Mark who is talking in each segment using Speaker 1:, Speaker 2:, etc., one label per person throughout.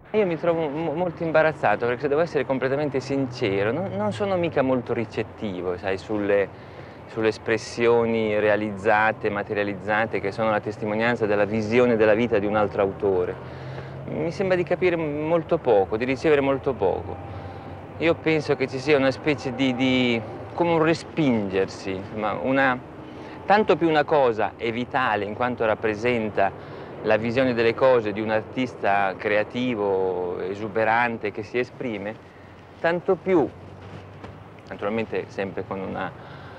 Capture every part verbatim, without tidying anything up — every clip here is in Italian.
Speaker 1: Io mi trovo mo molto imbarazzato perché se devo essere completamente sincero, non non sono mica molto ricettivo, sai, sulle sulle espressioni realizzate, materializzate, che sono la testimonianza della visione della vita di un altro autore. Mi sembra di capire molto poco, di ricevere molto poco. Io penso che ci sia una specie di di come un respingersi, insomma, una tanto più una cosa è vitale in quanto rappresenta la visione delle cose di un artista creativo, esuberante, che si esprime, tanto più, naturalmente sempre con una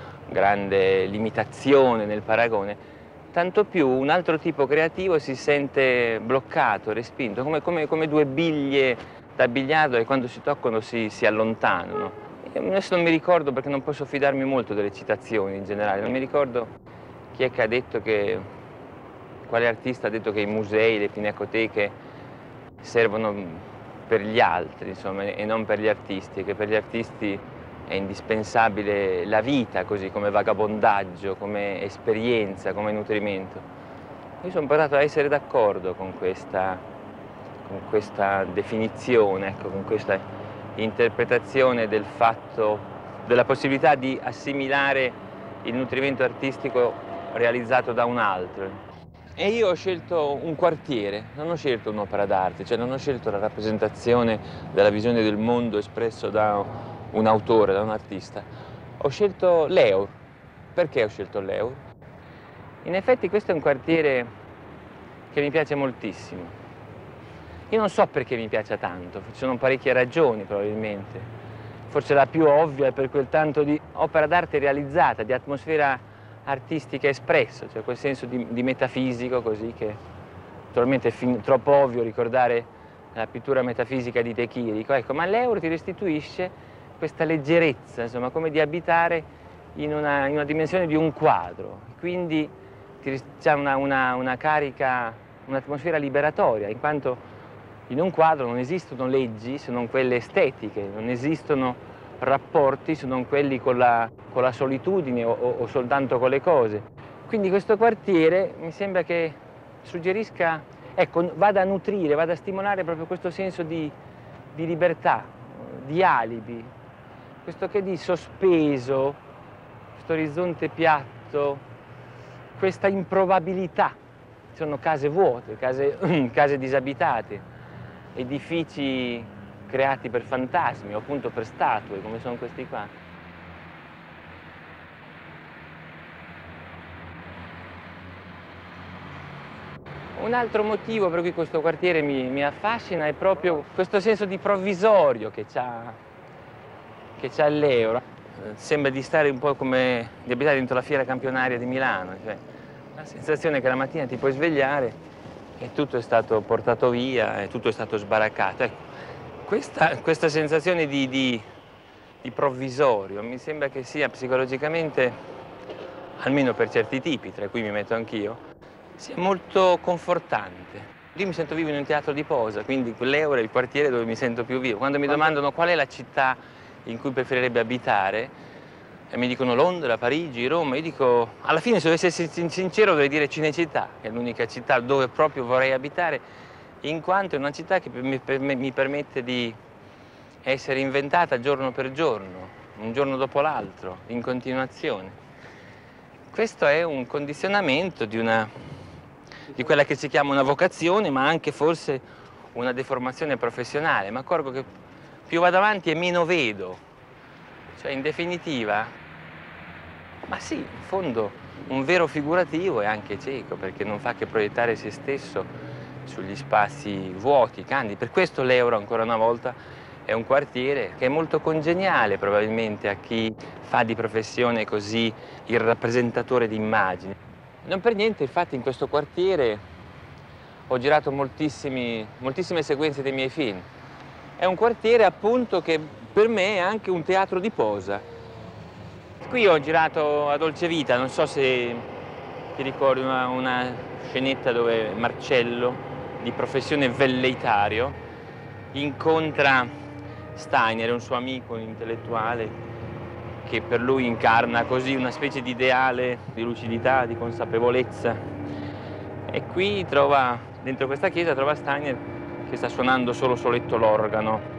Speaker 1: grande limitazione nel paragone, tanto più un altro tipo creativo si sente bloccato, respinto, come, come, come due biglie da biliardo che quando si toccano si, si allontanano. Io adesso non mi ricordo perché non posso fidarmi molto delle citazioni in generale, non mi ricordo chi è che ha detto che, quale artista ha detto che i musei, le pinacoteche servono per gli altri, insomma, e non per gli artisti, che per gli artisti è indispensabile la vita, così come vagabondaggio, come esperienza, come nutrimento. Io sono portato a essere d'accordo con questa, con questa definizione, ecco, con questa interpretazione del fatto, della possibilità di assimilare il nutrimento artistico realizzato da un altro. E io ho scelto un quartiere, non ho scelto un'opera d'arte, cioè non ho scelto la rappresentazione della visione del mondo espresso da un autore, da un artista. Ho scelto l'Eur. Perché ho scelto l'Eur? In effetti questo è un quartiere che mi piace moltissimo. Io non so perché mi piaccia tanto, ci sono parecchie ragioni probabilmente. Forse la più ovvia è per quel tanto di opera d'arte realizzata, di atmosfera artistica espressa, cioè quel senso di, di metafisico così che naturalmente è fin, troppo ovvio ricordare la pittura metafisica di De Chirico, ecco, ma l'Eur ti restituisce questa leggerezza, insomma, come di abitare in una, in una dimensione di un quadro, quindi c'è una, una, una carica, un'atmosfera liberatoria, in quanto in un quadro non esistono leggi se non quelle estetiche, non esistono rapporti se non quelli con la, con la solitudine o, o, o soltanto con le cose. Quindi questo quartiere mi sembra che suggerisca, ecco, vada a nutrire, vada a stimolare proprio questo senso di, di libertà, di alibi, questo che di sospeso, questo orizzonte piatto, questa improbabilità. Ci sono case vuote, case, case disabitate, edifici creati per fantasmi o appunto per statue, come sono questi qua. Un altro motivo per cui questo quartiere mi, mi affascina è proprio questo senso di provvisorio che c'ha che c'ha l'Eur. Sembra di stare un po' come di abitare dentro la fiera campionaria di Milano, cioè la sensazione che la mattina ti puoi svegliare e tutto è stato portato via e tutto è stato sbaraccato. Ecco, questa, questa sensazione di, di, di provvisorio mi sembra che sia psicologicamente, almeno per certi tipi, tra cui mi metto anch'io, sia molto confortante. Io mi sento vivo in un teatro di posa, quindi l'Eur è il quartiere dove mi sento più vivo. Quando mi domandano qual è la città in cui preferirebbe abitare, e mi dicono Londra, Parigi, Roma, io dico, alla fine se dovessi essere sincero dovrei dire Cinecittà, che è l'unica città dove proprio vorrei abitare, in quanto è una città che mi, mi permette di essere inventata giorno per giorno, un giorno dopo l'altro, in continuazione. Questo è un condizionamento di, una, di quella che si chiama una vocazione, ma anche forse una deformazione professionale. Mi accorgo che più vado avanti e meno vedo. Cioè, in definitiva, ma sì, in fondo un vero figurativo è anche cieco, perché non fa che proiettare se stesso sugli spazi vuoti, candidi. Per questo l'Eur, ancora una volta, è un quartiere che è molto congeniale probabilmente a chi fa di professione così il rappresentatore di immagini. Non per niente, infatti, in questo quartiere ho girato moltissimi, moltissime sequenze dei miei film. È un quartiere, appunto, che per me è anche un teatro di posa. Qui ho girato a Dolce Vita, non so se ti ricordi una, una scenetta dove Marcello, di professione velleitario, incontra Steiner, un suo amico, un intellettuale, che per lui incarna così una specie di ideale di lucidità, di consapevolezza. E qui trova, dentro questa chiesa, trova Steiner che sta suonando solo soletto l'organo.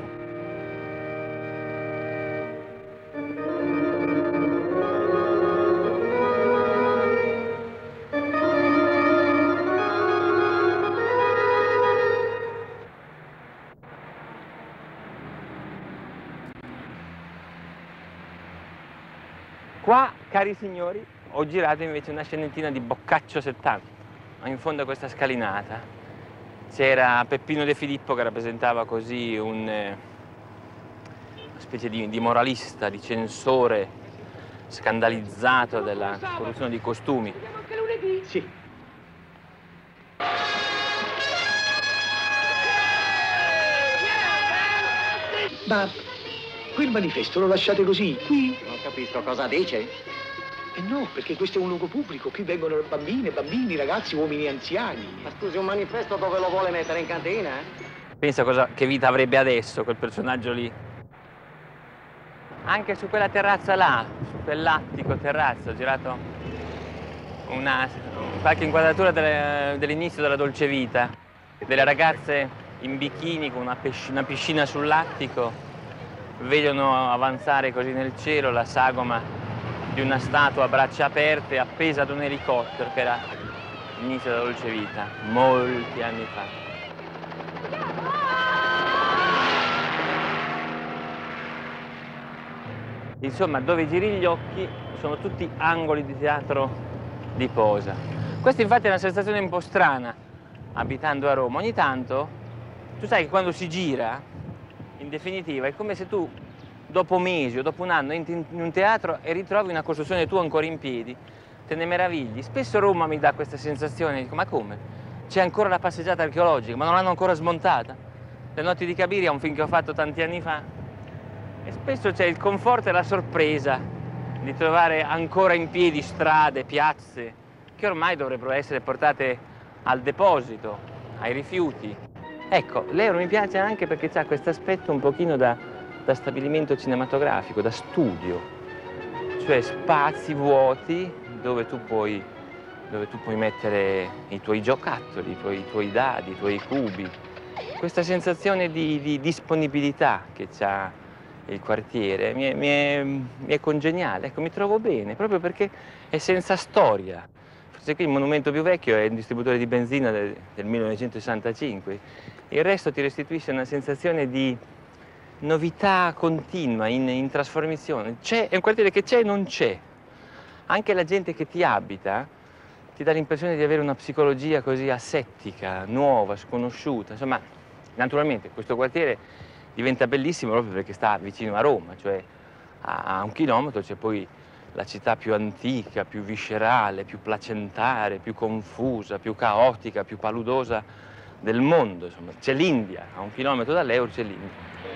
Speaker 1: Qua, cari signori, ho girato invece una scenettina di Boccaccio settanta. In fondo a questa scalinata c'era Peppino De Filippo che rappresentava così un, eh, una specie di, di moralista, di censore scandalizzato della corruzione di costumi.
Speaker 2: Anche lunedì? Sì. Ma qui il manifesto lo lasciate così, qui?
Speaker 3: Non capisco cosa dice.
Speaker 2: Eh no, perché questo è un luogo pubblico, qui vengono bambine, bambini, ragazzi, uomini e anziani.
Speaker 3: Ma scusi, un manifesto dove lo vuole mettere in cantina?
Speaker 1: Pensa cosa, che vita avrebbe adesso quel personaggio lì. Anche su quella terrazza là, su quell'attico terrazzo, ho girato una, qualche inquadratura delle, dell'inizio della Dolce Vita, delle ragazze in bikini con una piscina, una piscina sull'attico, vedono avanzare così nel cielo la sagoma di una statua a braccia aperte appesa ad un elicottero, che era l'inizio della Dolce Vita, molti anni fa. Insomma, dove giri gli occhi sono tutti angoli di teatro di posa. Questa infatti è una sensazione un po' strana, abitando a Roma. Ogni tanto, tu sai che quando si gira, in definitiva, è come se tu, dopo mesi o dopo un anno, entri in un teatro e ritrovi una costruzione tua ancora in piedi, te ne meravigli. Spesso Roma mi dà questa sensazione, dico, ma come? C'è ancora la passeggiata archeologica, ma non l'hanno ancora smontata? Le notti di Cabiria è un film che ho fatto tanti anni fa. E spesso c'è il conforto e la sorpresa di trovare ancora in piedi strade, piazze, che ormai dovrebbero essere portate al deposito, ai rifiuti. Ecco, l'Euro mi piace anche perché ha questo aspetto un pochino da, da stabilimento cinematografico, da studio, cioè spazi vuoti dove tu puoi, dove tu puoi mettere i tuoi giocattoli, i tuoi, i tuoi dadi, i tuoi cubi. Questa sensazione di, di disponibilità che c'ha il quartiere mi è, mi, è, mi è congeniale, ecco, mi trovo bene, proprio perché è senza storia. Forse qui il monumento più vecchio è il distributore di benzina del, del millenovecentosessantacinque. Il resto ti restituisce una sensazione di novità continua, in, in trasformazione. C'è, è un quartiere che c'è e non c'è. Anche la gente che ti abita ti dà l'impressione di avere una psicologia così asettica, nuova, sconosciuta. Insomma, naturalmente questo quartiere diventa bellissimo proprio perché sta vicino a Roma, cioè a, a un chilometro c'è poi la città più antica, più viscerale, più placentare, più confusa, più caotica, più paludosa del mondo. Insomma, c'è l'India, a un chilometro dall'Euro c'è l'India.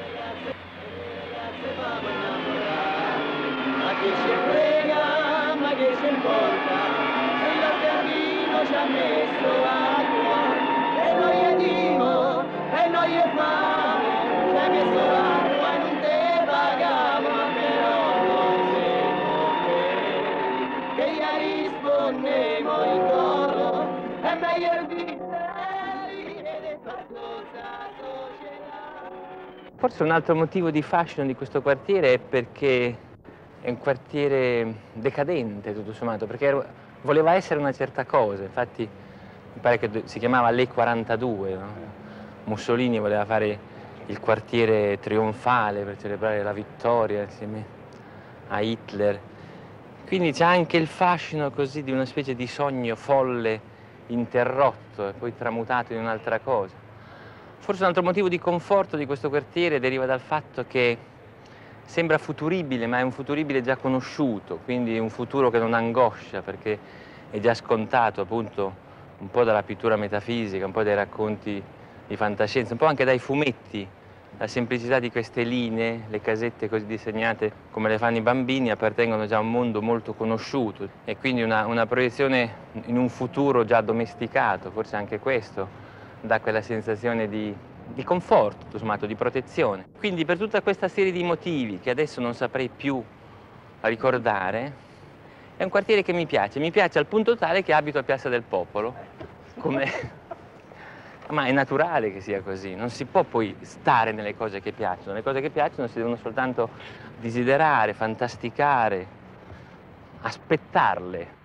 Speaker 4: Ma che ci frega, ma che ci importa, se il cammino ci ha messo a cuore, e noi è dimo, e noi è fame, ci ha messo l'acqua e non te pagamo, però non sei con che gli rispondemo in coro, è meglio di te, ed è qualcosa società.
Speaker 1: Forse un altro motivo di fascino di questo quartiere è perché è un quartiere decadente, tutto sommato, perché voleva essere una certa cosa. Infatti mi pare che si chiamava l'E quarantadue, no? Mussolini voleva fare il quartiere trionfale per celebrare la vittoria insieme a Hitler. Quindi c'è anche il fascino così di una specie di sogno folle interrotto e poi tramutato in un'altra cosa. Forse un altro motivo di conforto di questo quartiere deriva dal fatto che sembra futuribile, ma è un futuribile già conosciuto, quindi un futuro che non angoscia, perché è già scontato appunto un po' dalla pittura metafisica, un po' dai racconti di fantascienza, un po' anche dai fumetti. La semplicità di queste linee, le casette così disegnate come le fanno i bambini, appartengono già a un mondo molto conosciuto e quindi una, una proiezione in un futuro già domesticato, forse anche questo dà quella sensazione di, di conforto, tutto sommato, di protezione. Quindi per tutta questa serie di motivi che adesso non saprei più ricordare, è un quartiere che mi piace, mi piace al punto tale che abito a Piazza del Popolo, come Ma è naturale che sia così, non si può poi stare nelle cose che piacciono. Le cose che piacciono si devono soltanto desiderare, fantasticare, aspettarle.